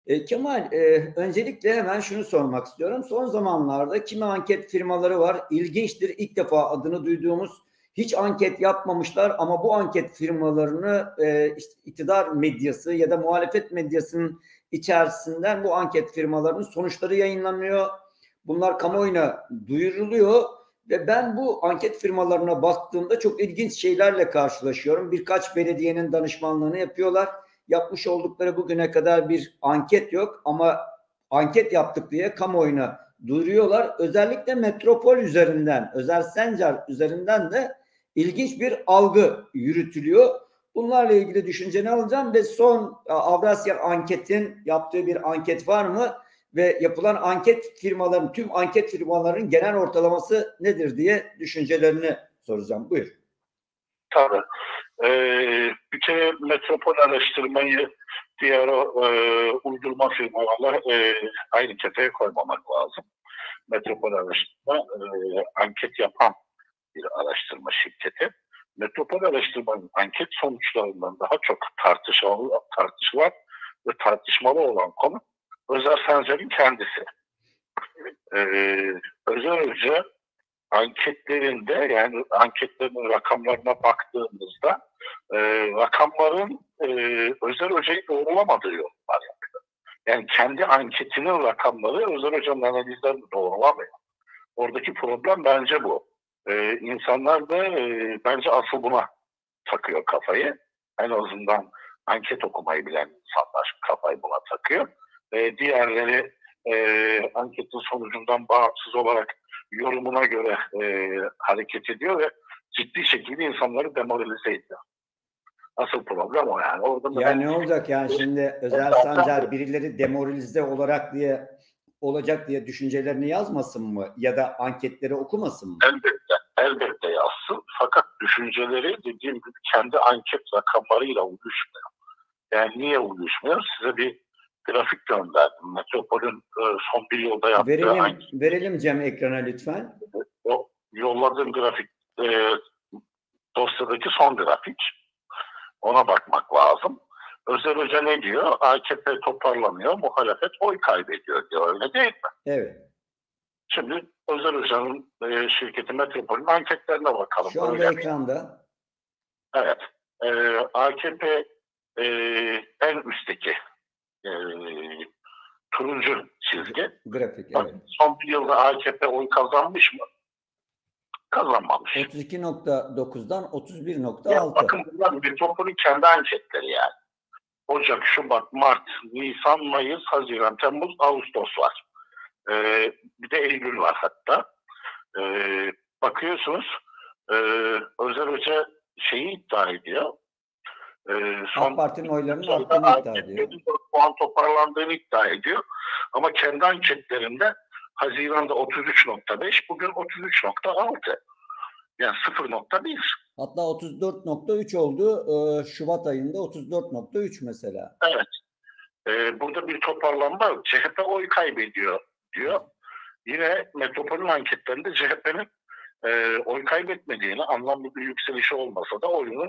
Kemal, öncelikle hemen şunu sormak istiyorum. Son zamanlarda kimi anket firmaları var. İlginçtir. İlk defa adını duyduğumuz, hiç anket yapmamışlar ama bu anket firmalarını işte iktidar medyası ya da muhalefet medyasının içerisinden bu anket firmalarının sonuçları yayınlanıyor. Bunlar kamuoyuna duyuruluyor ve ben bu anket firmalarına baktığımda çok ilginç şeylerle karşılaşıyorum. Birkaç belediyenin danışmanlığını yapıyorlar. Yapmış oldukları bugüne kadar bir anket yok ama anket yaptık diye kamuoyuna duyuruyorlar. Özellikle metropol üzerinden, Özel Sencer üzerinden de ilginç bir algı yürütülüyor. Bunlarla ilgili düşünceni alacağım ve son Avrasya Anket'in yaptığı bir anket var mı? Ve yapılan anket firmaların, tüm anket firmalarının genel ortalaması nedir diye düşüncelerini soracağım. Buyur. Tabii. Bir kere metropol araştırmayı diğer uydurma firmalarla aynı kefeye koymamak lazım. Metropol araştırma anket yapan bir araştırma şirketi. Metropol araştırmanın anket sonuçlarından daha çok tartışılan ve tartışmalı olan konu Özel Sencer'in kendisi. Özel anketlerinde, yani anketlerin rakamlarına baktığımızda rakamların Özel Hoca'yı doğrulamadığı yorumlar yapıyor. Yani kendi anketinin rakamları Özel Hoca'nın analizlerini doğrulamıyor. Oradaki problem bence bu. İnsanlar da bence asıl buna takıyor kafayı. En azından anket okumayı bilen insanlar kafayı buna takıyor. Diğerleri anketin sonucundan bağımsız olarak yorumuna göre hareket ediyor ve ciddi şekilde insanları demoralize ediyor. Asıl problem o yani. Orada yani ne olacak yani şimdi Özel Sencer birileri demoralize olacak diye düşüncelerini yazmasın mı? Ya da anketleri okumasın mı? Elbette yazsın. Fakat düşünceleri dediğim gibi kendi anket rakamlarıyla uyuşmuyor. Yani niye uyuşmuyor? Size bir grafik gönderdim. Metropol'ün son bir yılda yaptığı verelim Cem ekrana lütfen. O yolladığım grafik dosyadaki son grafik. Ona bakmak lazım. Özel Hoca ne diyor? AKP toparlanıyor, muhalefet oy kaybediyor diyor. Öyle değil mi? Evet. Şimdi Özel Hoca'nın şirketi Metropol'ün anketlerine bakalım. Şu anda ekranda. Evet. AKP en üstteki turuncu çizgi. Grafik, evet. Son bir yılda AKP oy kazanmış mı? Kazanmamış. 32.9'dan 31.6. Bakın bunlar Metropol'ün kendi anketleri yani. Ocak, Şubat, Mart, Nisan, Mayıs, Haziran, Temmuz, Ağustos var. Bir de Eylül var hatta. Bakıyorsunuz Özel Hoca şeyi iddia ediyor. AK Parti'nin oylarının arttığını iddia ediyor. Puan toparlandığını iddia ediyor. Ama kendi anketlerinde Haziran'da 33.5, bugün 33.6. Yani 0.1. Hatta 34.3 oldu. Şubat ayında 34.3 mesela. Evet. Burada bir toparlanma. CHP oy kaybediyor diyor. Yine Metropol'ün anketlerinde CHP'nin oy kaybetmediğini, anlamlı bir yükselişi olmasa da oyunun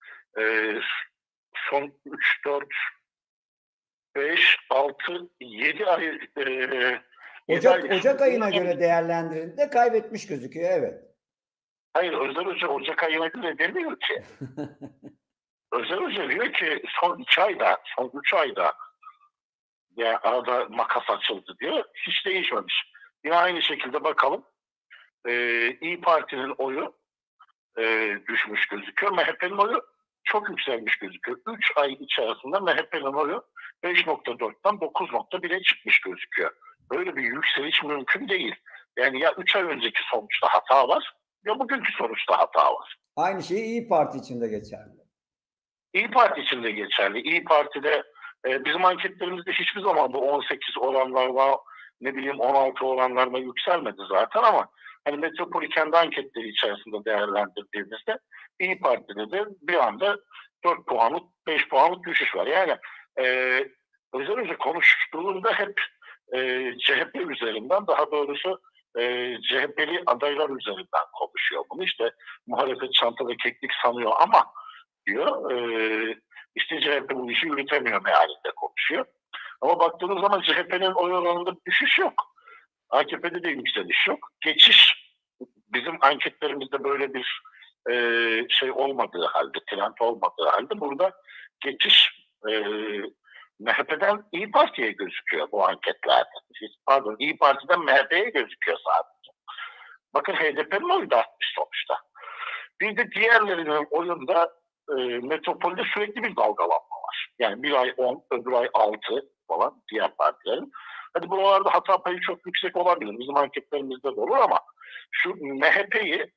son 3, 4, 5, 6, 7 ay Ocak ayına göre değerlendirildiğinde kaybetmiş gözüküyor, evet. Hayır, Özel Hoca Ocak ayına göre demiyor ki. Özel Hoca diyor ki son 2 ayda, son 3 ayda yani arada makas açıldı diyor. Hiç değişmemiş. Yine aynı şekilde bakalım. İYİ Parti'nin oyu düşmüş gözüküyor. MHP'nin oyu çok yükselmiş gözüküyor. 3 ay içerisinde MHP'nin oyu 5.4'ten 9.1'e çıkmış gözüküyor. Böyle bir yükseliş mümkün değil. Yani ya 3 ay önceki sonuçta hata var ya bugünkü sonuçta hata var. Aynı şey İYİ Parti için de geçerli. İYİ Parti için de geçerli. İYİ Parti'de bizim anketlerimizde hiçbir zaman bu 18 oranlarla ne bileyim 16 oranlarla yükselmedi zaten ama hani Metropol'ü kendi anketleri içerisinde değerlendirdiğimizde İYİ Parti'de de bir anda 4 puanlık 5 puanlık düşüş var. Yani Özel Hoca konuştuğunda hep CHP üzerinden, daha doğrusu CHP'li adaylar üzerinden konuşuyor bunu. İşte muhalefet çanta ve keklik sanıyor ama diyor işte CHP bu işi yürütemiyor mealinde konuşuyor. Ama baktığınız zaman CHP'nin oy oranında bir düşüş yok. AKP'de de yükseliş yok. Geçiş, bizim anketlerimizde böyle bir şey olmadığı halde, trend olmadığı halde burada geçiş MHP'den İYİ Parti'ye gözüküyor bu anketlerde. Pardon, İYİ Parti'den MHP'ye gözüküyor sadece. Bakın HDP'nin oyu da artmış sonuçta. Bir de diğerlerinin oyunda metropolde sürekli bir dalgalanma var. Yani bir ay 10, öbür ay 6 falan diğer partilerin. Hadi buralarda hata payı çok yüksek olabilir. Bizim anketlerimizde de olur ama şu MHP'yi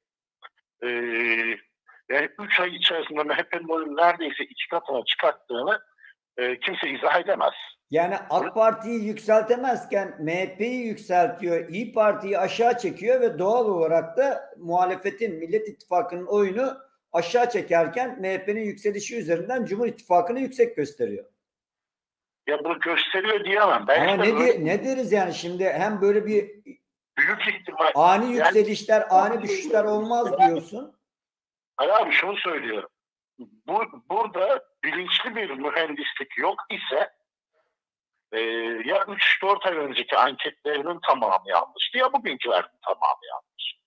yani 3 ay içerisinde MHP'nin oyunu neredeyse 2 katına çıkarttığını kimse izah edemez. Yani AK Parti'yi yükseltemezken MHP'yi yükseltiyor, İYİ Parti'yi aşağı çekiyor ve doğal olarak da muhalefetin, Millet İttifakı'nın oyunu aşağı çekerken MHP'nin yükselişi üzerinden Cumhur İttifakı'nı yüksek gösteriyor. Ya bunu gösteriyor diyemem. Ama ne deriz yani şimdi, hem böyle bir büyük ihtimal ani yükselişler, ani düşüşler olmaz diyorsun. Hayır abi, şunu söylüyorum. Burada bilinçli bir mühendislik yok ise ya 3-4 ay önceki anketlerinin tamamı yanlıştı ya bugünkülerin tamamı yanlış.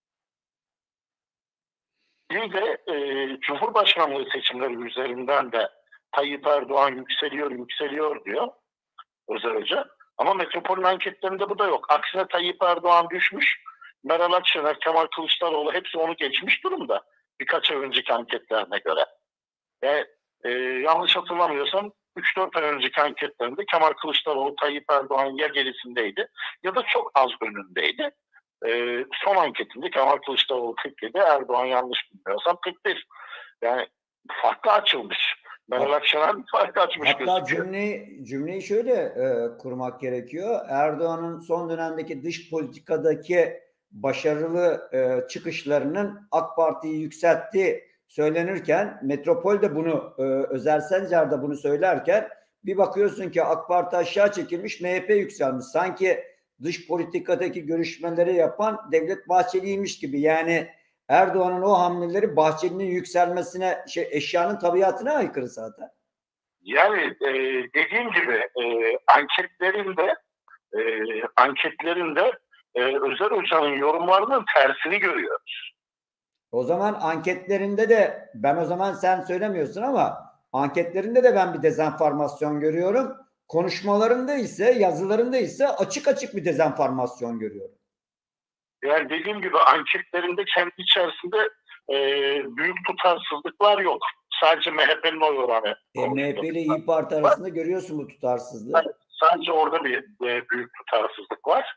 Bir de Cumhurbaşkanlığı seçimleri üzerinden de Tayyip Erdoğan yükseliyor diyor Özer Hoca. Ama metropolün anketlerinde bu da yok. Aksine Tayyip Erdoğan düşmüş. Meral Akşener, Kemal Kılıçdaroğlu hepsi onu geçmiş durumda. Birkaç ay önceki anketlerine göre. Yanlış hatırlamıyorsam 3-4 ay önceki anketlerinde Kemal Kılıçdaroğlu Tayyip Erdoğan ya gerisindeydi ya da çok az önündeydi. Son anketinde Kemal Kılıçdaroğlu 47, Erdoğan yanlış bilmiyorsam 41. Yani farklı açılmış. Meral Akşener farklı açmış hatta gözüküyor. Cümleyi şöyle kurmak gerekiyor. Erdoğan'ın son dönemdeki dış politikadaki başarılı çıkışlarının AK Parti'yi yükselttiği söylenirken, Metropol de bunu, Özer Sencer de bunu söylerken, bir bakıyorsun ki AK Parti aşağı çekilmiş, MHP yükselmiş. Sanki dış politikadaki görüşmeleri yapan Devlet Bahçeli'ymiş gibi. Yani Erdoğan'ın o hamleleri Bahçeli'nin yükselmesine, eşyanın tabiatına aykırı zaten. Yani dediğim gibi anketlerinde Özer Hoca'nın yorumlarının tersini görüyoruz. O zaman anketlerinde de, ben o zaman sen söylemiyorsun ama anketlerinde de ben bir dezenformasyon görüyorum. Konuşmalarında ise, yazılarında ise açık bir dezenformasyon görüyorum. Yani dediğim gibi anketlerinde kendi içerisinde büyük tutarsızlıklar yok. Sadece MHP'nin oy oranı. MHP ile İYİ Parti arasında görüyorsun bu tutarsızlığı. Sadece orada bir büyük tutarsızlık var.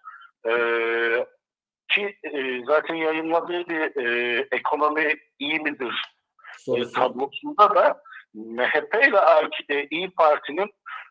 Ki zaten yayınladığı bir ekonomi iyi midir tablosunda da MHP ile İYİ Parti'nin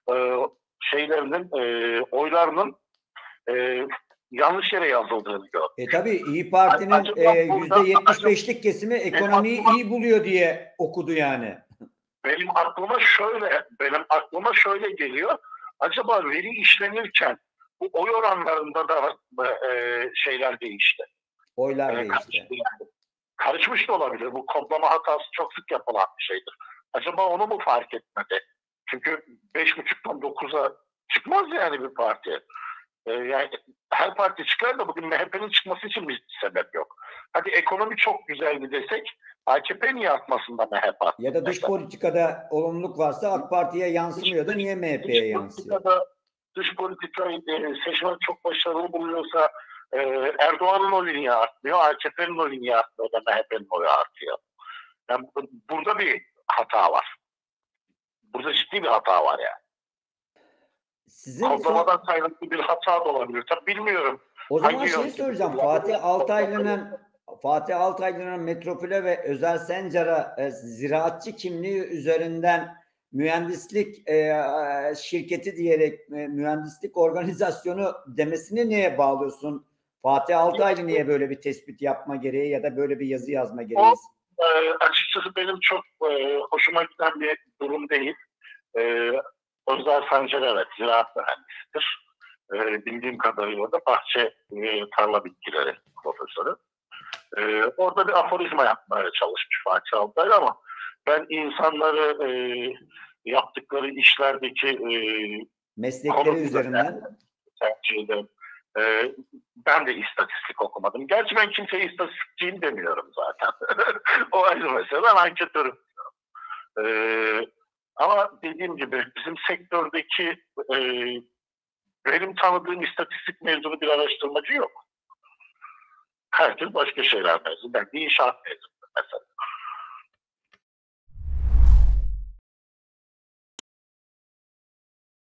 oylarının yanlış yere yazıldığını gördüm. Tabii İYİ Parti'nin %75'lik kesimi ekonomiyi iyi buluyor diye okudu yani. Benim aklıma şöyle geliyor. Acaba veri işlenirken bu oy oranlarında da şeyler değişti. Oylar değişti. Karışmış da olabilir. Bu kodlama hatası çok sık yapılan bir şeydir. Acaba onu mu fark etmedi? Çünkü 5,5'tan 9'a çıkmaz yani bir parti. Yani her parti çıkar da bugün MHP'nin çıkması için bir sebep yok. Hadi ekonomi çok güzel bir desek, AKP niye artmasında MHP? Ya da dış politikada olumluluk varsa AK Parti'ye yansımıyor da niye MHP'ye yansıyor? Dış politikayı seçmen çok başarılı buluyorsa Erdoğan'ın oyu niye artmıyor, AKP'nin oyu niye artmıyor da MHP'nin oyu artıyor? Yani burada bir hata var. Burada ciddi bir hata var yani. Kodlamadan kaynaklı bir hata da olabilir. Tabii bilmiyorum. O zaman soracağım. Fatih Altaylı'nın Metropol'e ve Özer Sencer'a ziraatçı kimliği üzerinden mühendislik şirketi diyerek mühendislik organizasyonu demesini neye bağlıyorsun? Fatih Altaylı niye böyle bir tespit yapma gereği ya da böyle bir yazı yazma gereği? Açıkçası benim çok hoşuma giden bir durum değil. Özer Sencer evet ziraat mühendisidir. Bildiğim kadarıyla da bahçe tarla bitkileri profesörü. Orada bir aforizma yapmaya çalışmış Fatih Altaylı ama ben insanları yaptıkları işlerdeki Meslekleri üzerinden. Tercih ederim. Ben de istatistik okumadım. Gerçi ben kimseye istatistikçiyim demiyorum zaten. O ayrı mesele. Ben anketörüm. Ama dediğim gibi bizim sektördeki benim tanıdığım istatistik mezunu bir araştırmacı yok. Herkes başka şeyler mezunu. Ben de inşaat mezunu mesela.